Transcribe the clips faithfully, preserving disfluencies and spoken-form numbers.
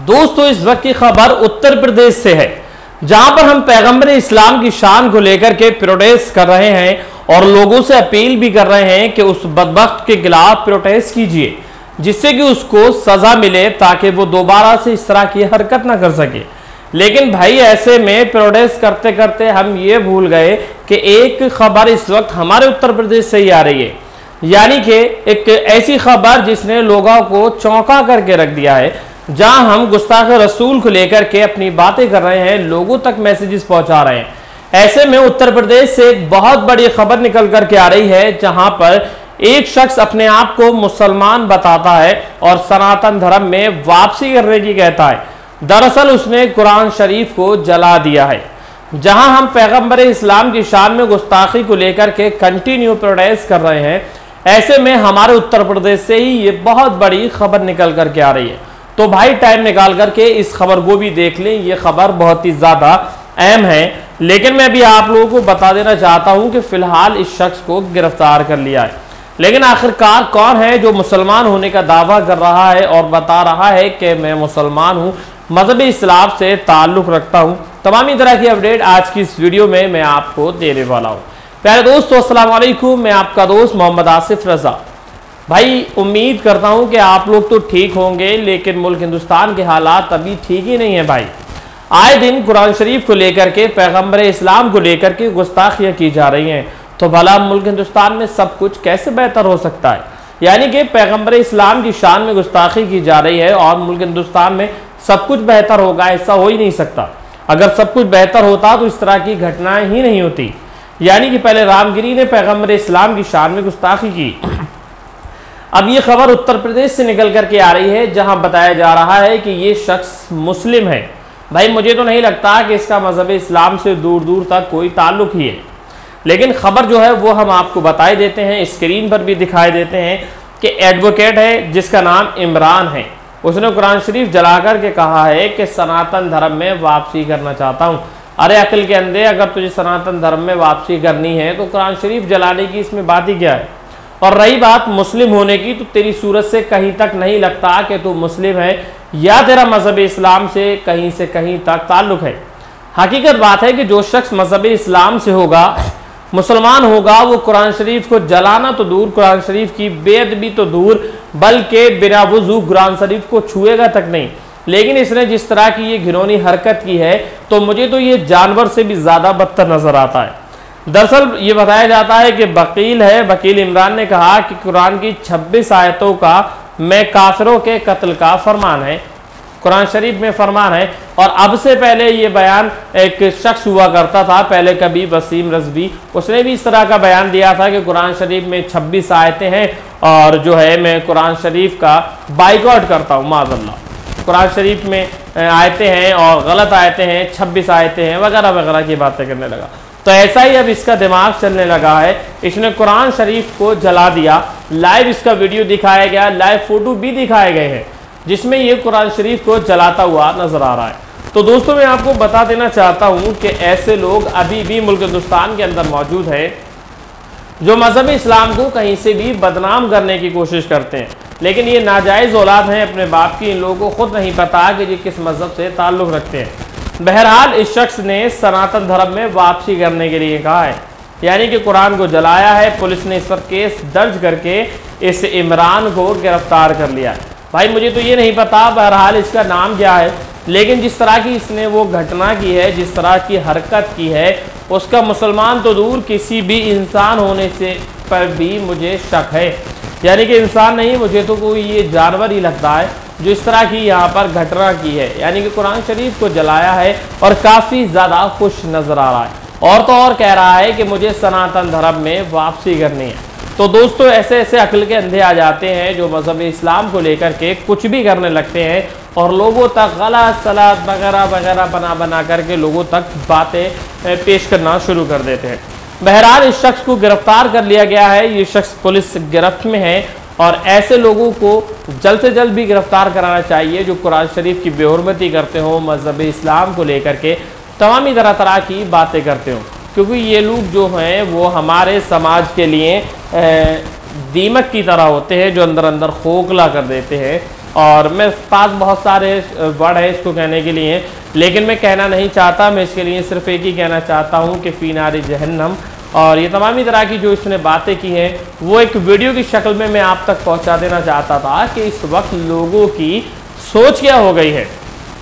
दोस्तों इस वक्त की खबर उत्तर प्रदेश से है, जहां पर हम पैगंबर इस्लाम की शान को लेकर के प्रोटेस्ट कर रहे हैं और लोगों से अपील भी कर रहे हैं कि उस बदबख्त के खिलाफ प्रोटेस्ट कीजिए, जिससे कि उसको सजा मिले ताकि वो दोबारा से इस तरह की हरकत ना कर सके। लेकिन भाई ऐसे में प्रोटेस्ट करते करते हम ये भूल गए कि एक खबर इस वक्त हमारे उत्तर प्रदेश से ही आ रही है, यानी कि एक ऐसी खबर जिसने लोगों को चौंका करके रख दिया है, जहां हम गुस्ताख रसूल को लेकर के अपनी बातें कर रहे हैं, लोगों तक मैसेजेस पहुंचा रहे हैं। ऐसे में उत्तर प्रदेश से एक बहुत बड़ी खबर निकल करके आ रही है, जहां पर एक शख्स अपने आप को मुसलमान बताता है और सनातन धर्म में वापसी करने की कहता है। दरअसल उसने कुरान शरीफ को जला दिया है। जहां हम पैगंबर इस्लाम की शान में गुस्ताखी को लेकर के कंटिन्यू प्रोटेस्ट कर रहे हैं, ऐसे में हमारे उत्तर प्रदेश से ही ये बहुत बड़ी खबर निकल करके आ रही है। तो भाई टाइम निकाल करके इस खबर को भी देख लें, ये खबर बहुत ही ज़्यादा अहम है। लेकिन मैं अभी आप लोगों को बता देना चाहता हूं कि फिलहाल इस शख्स को गिरफ्तार कर लिया है। लेकिन आखिरकार कौन है जो मुसलमान होने का दावा कर रहा है और बता रहा है कि मैं मुसलमान हूं, मजहब इस्लाम से ताल्लुक़ रखता हूं, तमाम तरह की अपडेट आज की इस वीडियो में मैं आपको देने वाला हूं। प्यारे दोस्तों अस्सलाम वालेकुम, मैं आपका दोस्त मोहम्मद आसिफ रजा। भाई उम्मीद करता हूं कि आप लोग तो ठीक होंगे, लेकिन मुल्क हिंदुस्तान के हालात अभी ठीक ही नहीं है। भाई आए दिन कुरान शरीफ को लेकर के, पैगंबर इस्लाम को लेकर के गुस्ताखियाँ की जा रही हैं, तो भला मुल्क हिंदुस्तान में सब कुछ कैसे बेहतर हो सकता है। यानी कि पैगंबर इस्लाम की शान में गुस्ताखी की जा रही है और मुल्क हिंदुस्तान में सब कुछ बेहतर होगा, ऐसा हो ही नहीं सकता। अगर सब कुछ बेहतर होता तो इस तरह की घटनाएं ही नहीं होती। यानी कि पहले रामगिरी ने पैगंबर इस्लाम की शान में गुस्ताखी की। अब ये खबर उत्तर प्रदेश से निकल करके आ रही है, जहां बताया जा रहा है कि ये शख्स मुस्लिम है। भाई मुझे तो नहीं लगता कि इसका मजहब इस्लाम से दूर दूर तक कोई ताल्लुक ही है, लेकिन खबर जो है वो हम आपको बताए देते हैं, स्क्रीन पर भी दिखाई देते हैं कि एडवोकेट है जिसका नाम इमरान है। उसने कुरान शरीफ जला करके कहा है कि सनातन धर्म में वापसी करना चाहता हूँ। अरे अकल के अंधे, अगर तुझे सनातन धर्म में वापसी करनी है तो कुरान शरीफ जलाने की इसमें बात ही क्या है। और रही बात मुस्लिम होने की, तो तेरी सूरत से कहीं तक नहीं लगता कि तू मुस्लिम है या तेरा मजहब इस्लाम से कहीं से कहीं तक ताल्लुक है। हकीकत बात है कि जो शख्स मजहब इस्लाम से होगा, मुसलमान होगा, वो कुरान शरीफ को जलाना तो दूर, कुरान शरीफ की बेअदबी तो दूर, बल्कि बिना वुजू कुरान शरीफ को छुएगा तक नहीं। लेकिन इसने जिस तरह की ये घिनौनी हरकत की है, तो मुझे तो ये जानवर से भी ज़्यादा बदतर नजर आता है। दरअसल ये बताया जाता है कि वकील है, वकील इमरान ने कहा कि कुरान की छब्बीस आयतों का मैं काफिरों के कत्ल का फरमान है, कुरान शरीफ में फरमान है। और अब से पहले ये बयान एक शख्स हुआ करता था, पहले कभी वसीम रजवी, उसने भी इस तरह का बयान दिया था कि कुरान शरीफ में छब्बीस आयतें हैं और जो है मैं कुरान शरीफ का बाइकआउट करता हूँ, माज़अल्लाह। कुरान शरीफ में आयतें हैं और गलत आयतें हैं, छब्बीस आयतें हैं वगैरह वगैरह की बातें करने लगा। तो ऐसा ही अब इसका दिमाग चलने लगा है, इसने कुरान शरीफ को जला दिया। लाइव इसका वीडियो दिखाया गया, लाइव फोटो भी दिखाए गए हैं, जिसमें ये कुरान शरीफ को जलाता हुआ नजर आ रहा है। तो दोस्तों मैं आपको बता देना चाहता हूँ कि ऐसे लोग अभी भी मुल्क हिंदुस्तान के अंदर मौजूद है, जो मजहब इस्लाम को कहीं से भी बदनाम करने की कोशिश करते हैं। लेकिन ये नाजायज़ औलाद हैं अपने बाप की, इन लोगों को खुद नहीं पता कि ये किस मजहब से ताल्लुक़ रखते हैं। बहरहाल इस शख्स ने सनातन धर्म में वापसी करने के लिए कहा है, यानी कि कुरान को जलाया है। पुलिस ने इस पर केस दर्ज करके इस इमरान को गिरफ्तार कर लिया है। भाई मुझे तो ये नहीं पता बहरहाल इसका नाम क्या है, लेकिन जिस तरह की इसने वो घटना की है, जिस तरह की हरकत की है, उसका मुसलमान तो दूर किसी भी इंसान होने से पर भी मुझे शक है। यानी कि इंसान नहीं, मुझे तो कोई ये जानवर ही लगता है जो इस तरह की यहाँ पर घटना की है, यानी कि कुरान शरीफ को जलाया है और काफ़ी ज़्यादा खुश नज़र आ रहा है। और तो और कह रहा है कि मुझे सनातन धर्म में वापसी करनी है। तो दोस्तों ऐसे ऐसे अक्ल के अंधे आ जाते हैं जो मजहब इस्लाम को लेकर के कुछ भी करने लगते हैं और लोगों तक गलत सलात वगैरह वगैरह बना बना करके लोगों तक बातें पेश करना शुरू कर देते हैं। बहरहाल इस शख्स को गिरफ्तार कर लिया गया है, ये शख्स पुलिस गिरफ्त में है और ऐसे लोगों को जल्द से जल्द भी गिरफ्तार कराना चाहिए जो कुरान शरीफ की बेहुरमती करते हो, मजहब इस्लाम को लेकर के तमामी तरह तरह की बातें करते हो, क्योंकि ये लोग जो हैं वो हमारे समाज के लिए दीमक की तरह होते हैं जो अंदर अंदर खोखला कर देते हैं और मेरे पास बहुत सारे वर्ड है इसको कहने के लिए, लेकिन मैं कहना नहीं चाहता। मैं इसके लिए सिर्फ एक ही कहना चाहता हूँ कि फी नारी जहन्नम। और ये तमामी तरह की जो इसने बातें की हैं वो एक वीडियो की शक्ल में मैं आप तक पहुँचा देना चाहता था कि इस वक्त लोगों की सोच क्या हो गई है।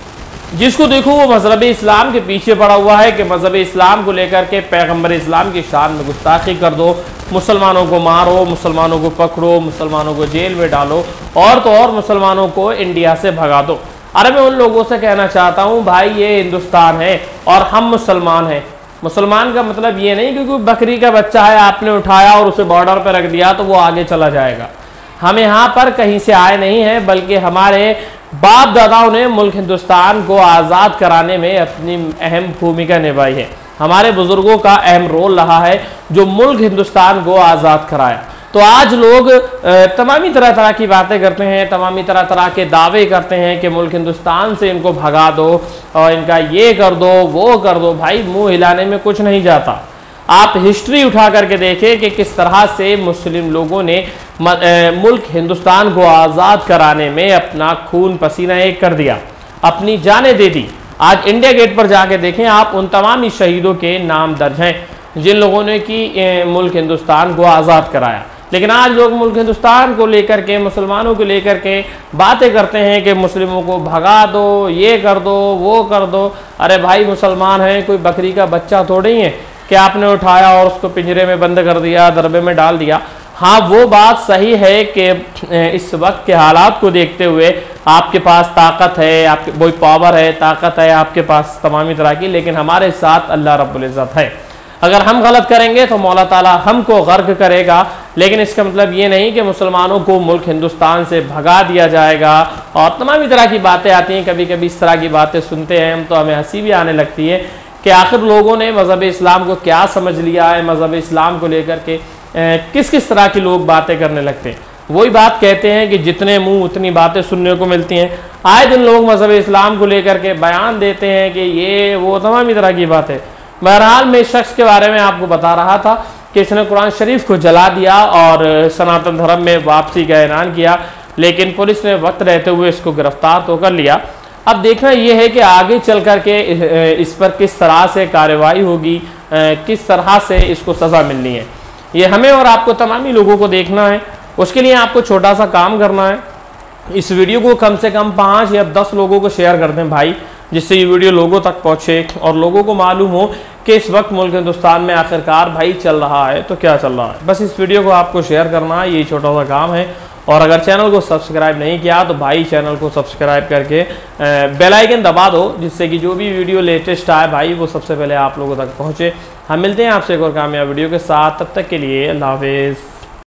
जिसको देखो वो मजहब इस्लाम के पीछे पड़ा हुआ है कि मजहब इस्लाम को लेकर के पैगम्बर इस्लाम की शान में गुस्ताखी कर दो, मुसलमानों को मारो, मुसलमानों को पकड़ो, मुसलमानों को जेल में डालो और तो और मुसलमानों को इंडिया से भगा दो। अरे मैं उन लोगों से कहना चाहता हूँ भाई ये हिंदुस्तान है और हम मुसलमान हैं। मुसलमान का मतलब ये नहीं कि कोई बकरी का बच्चा है आपने उठाया और उसे बॉर्डर पर रख दिया तो वो आगे चला जाएगा। हम यहाँ पर कहीं से आए नहीं हैं, बल्कि हमारे बाप दादाओं ने मुल्क हिंदुस्तान को आज़ाद कराने में अपनी अहम भूमिका निभाई है। हमारे बुजुर्गों का अहम रोल रहा है जो मुल्क हिंदुस्तान को आज़ाद कराया। तो आज लोग तमामी तरह तरह की बातें करते हैं, तमामी तरह तरह के दावे करते हैं कि मुल्क हिंदुस्तान से इनको भगा दो और इनका ये कर दो वो कर दो। भाई मुंह हिलाने में कुछ नहीं जाता। आप हिस्ट्री उठा करके देखें कि किस तरह से मुस्लिम लोगों ने मुल्क हिंदुस्तान को आज़ाद कराने में अपना खून पसीना एक कर दिया, अपनी जानें दे दी। आज इंडिया गेट पर जाके देखें आप, उन तमाम शहीदों के नाम दर्ज हैं जिन लोगों ने कि मुल्क हिंदुस्तान को आज़ाद कराया। लेकिन आज लोग मुल्क हिंदुस्तान को लेकर के, मुसलमानों को लेकर के बातें करते हैं कि मुस्लिमों को भगा दो, ये कर दो वो कर दो। अरे भाई मुसलमान हैं, कोई बकरी का बच्चा थोड़ी है कि आपने उठाया और उसको पिंजरे में बंद कर दिया, दरबे में डाल दिया। हाँ वो बात सही है कि इस वक्त के हालात को देखते हुए आपके पास ताकत है, आपके कोई पावर है, ताकत है आपके पास तमामी तरह की, लेकिन हमारे साथ अल्लाह रब्बुल इज़्ज़त है। अगर हम गलत करेंगे तो मौला ताला हमको गर्क करेगा, लेकिन इसका मतलब ये नहीं कि मुसलमानों को मुल्क हिंदुस्तान से भगा दिया जाएगा। और तमामी तरह की बातें आती हैं, कभी कभी इस तरह की बातें सुनते हैं हम तो हमें हंसी भी आने लगती है कि आखिर लोगों ने मज़हब इस्लाम को क्या समझ लिया है, मज़हब इस्लाम को लेकर के किस किस तरह की लोग बातें करने लगते हैं। वही बात कहते हैं कि जितने मुंह उतनी बातें सुनने को मिलती हैं। आए दिन लोग मज़हब इस्लाम को लेकर के बयान देते हैं कि ये वो तमामी तरह की बातें। बहरहाल मैं इस शख्स के बारे में आपको बता रहा था कि इसने कुरान शरीफ को जला दिया और सनातन धर्म में वापसी का ऐलान किया, लेकिन पुलिस ने वक्त रहते हुए इसको गिरफ्तार तो कर लिया। अब देखना यह है कि आगे चल कर के इस पर किस तरह से कार्रवाई होगी, किस तरह से इसको सज़ा मिलनी है, ये हमें और आपको तमामी लोगों को देखना है। उसके लिए आपको छोटा सा काम करना है, इस वीडियो को कम से कम पाँच या दस लोगों को शेयर कर दें भाई, जिससे ये वीडियो लोगों तक पहुँचे और लोगों को मालूम हो कि इस वक्त मुल्क हिंदुस्तान में आखिरकार भाई चल रहा है तो क्या चल रहा है। बस इस वीडियो को आपको शेयर करना है, यही छोटा सा काम है। और अगर चैनल को सब्सक्राइब नहीं किया तो भाई चैनल को सब्सक्राइब करके बेल आइकन दबा दो, जिससे कि जो भी वीडियो लेटेस्ट आए भाई वो सबसे पहले आप लोगों तक पहुँचे। हम मिलते हैं आपसे एक और कामयाब वीडियो के साथ, तब तक के लिए अल्लाह हाफ़िज़।